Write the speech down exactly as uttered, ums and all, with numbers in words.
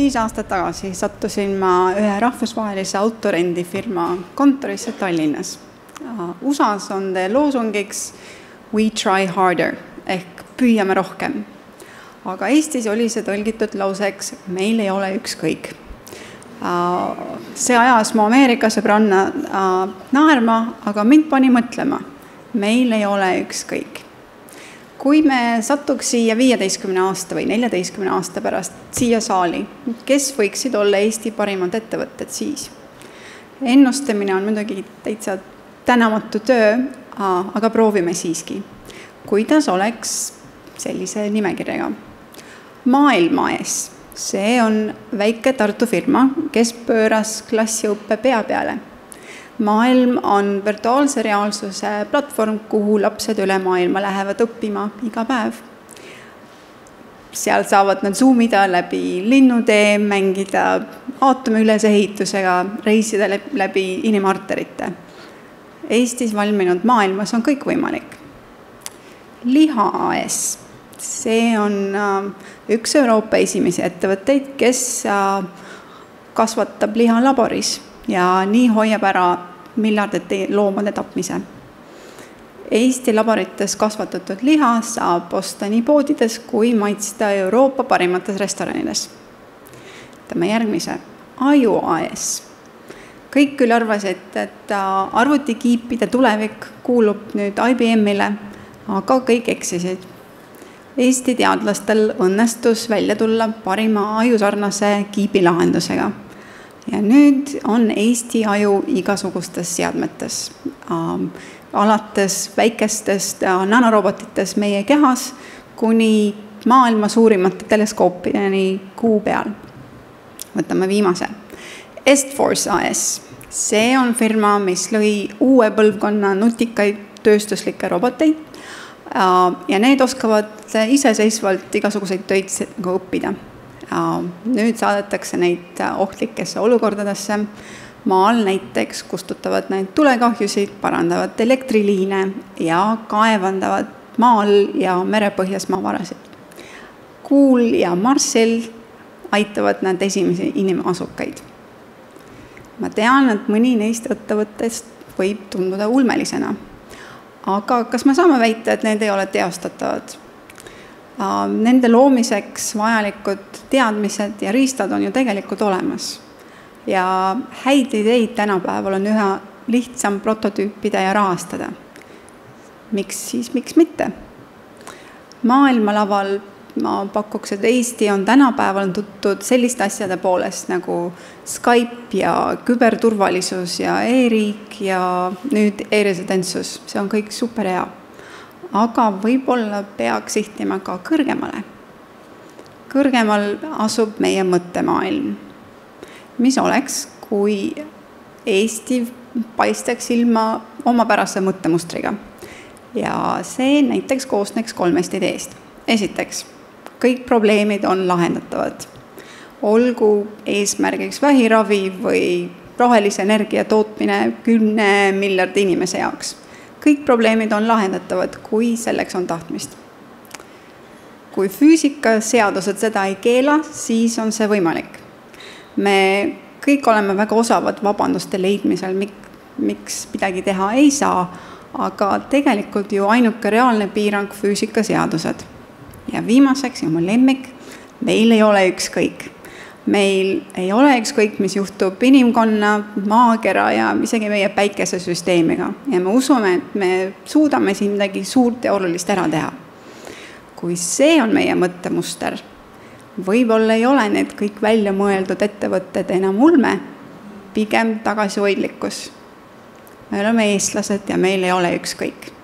viis aastat tagasi sattusin ma ühe rahvusvahelise autorendifirma kontorisse Tallinnas. U S A-s on teie loosungiks We try harder ehk püüame rohkem. Aga Eestis oli see tõlgitud lauseks meil ei ole ükskõik. See ajas mu Ameerika sõbranna naerma, aga mind pani mõtlema. Meil ei ole ükskõik. Kui me satuks siia viieteistkümne aasta või neljateistkümne aasta pärast siia saali, kes võiksid olla Eesti parimad ettevõtted siis? Ennustamine on muidugi täitsa tänamatu töö, aga proovime siiski. Kuidas oleks sellise nimekirjaga? Maailma ees. See on väike Tartu firma, kes pööras klassiõppe pea peale. Maailm on virtuaalse reaalsuse platvorm, kuhu lapsed üle maailma lähevad õppima iga päev. Seal saavad nad zoomida läbi linnutee, mängida aatomi ülesehitusega, reisida läbi inimarterite. Eestis valminud maailmas on kõik võimalik. Liha A S. See on üks Euroopa esimesi ettevõtteid, kes kasvatab liha laboris ja nii hoiab ära miljardite loomade tapmise. Eesti laborites kasvatatud liha saab osta nii poodides kui maitsta Euroopa parimates restoranides. Võtame järgmise. Aju A S. Kõik küll arvasid, et arvutikiipide tulevik kuulub nüüd I B M-ile, aga kõik eksisid. Eesti teadlastel õnnestus välja tulla parima ajusarnase kiibilahendusega. Ja nüüd on Eesti aju igasugustes seadmetes. Alates väikestest nanorobotitest meie kehas kuni maailma suurimate teleskoopideni kuu peal. Võtame viimase. Estforce A S. See on firma, mis lõi uue põlvkonna nutikaid tööstuslikke roboteid ja need oskavad iseseisvalt igasuguseid töid õppida. Nüüd saadetakse neid ohtlikesse olukordadesse. Maal näiteks kustutavad neid tulekahjusid, parandavad elektriliine ja kaevandavad maal ja merepõhjas maavarasid. Kuul ja Marsil aitavad nad esimesi inimasukaid. Ma tean, et mõni neist ettevõttest võib tunduda ulmelisena. Aga kas me saame väita, et need ei ole teostatavad? Nende loomiseks vajalikud teadmised ja riistad on ju tegelikult olemas. Ja häid ideid tänapäeval on üha lihtsam prototüüpida ja rahastada. Miks siis, miks mitte? Maailmalaval ma pakuks, et Eesti on tänapäeval tuttud selliste asjade poolest nagu Skype ja küberturvalisus ja e-riik ja nüüd e-residentsus. See on kõik super hea. Aga võib-olla peaks sihtima ka kõrgemale. Kõrgemal asub meie mõttemaailm. Mis oleks, kui Eesti paistaks ilma omapärase mõttemustriga? Ja see näiteks koosneks kolmest ideest. Esiteks, kõik probleemid on lahendatavad. Olgu eesmärgiks vähiravi või rohelise energia tootmine kümne miljardi inimese jaoks. Kõik probleemid on lahendatavad, kui selleks on tahtmist. Kui füüsikaseadused seda ei keela, siis on see võimalik. Me kõik oleme väga osavad vabanduste leidmisel, miks midagi teha ei saa, aga tegelikult ju ainuke reaalne piirang füüsikaseadused. Ja viimaseks ja mu lemmik, meil ei ole ükskõik. Meil ei ole ükskõik, mis juhtub inimkonna, maakera ja isegi meie päikesesüsteemiga. Ja me usume, et me suudame siin midagi suurt ja olulist ära teha. Kui see on meie mõttemuster, võib-olla ei ole need kõik välja mõeldud ettevõtted enam ulme, pigem tagasihoidlikkus. Me oleme eestlased ja meil ei ole ükskõik.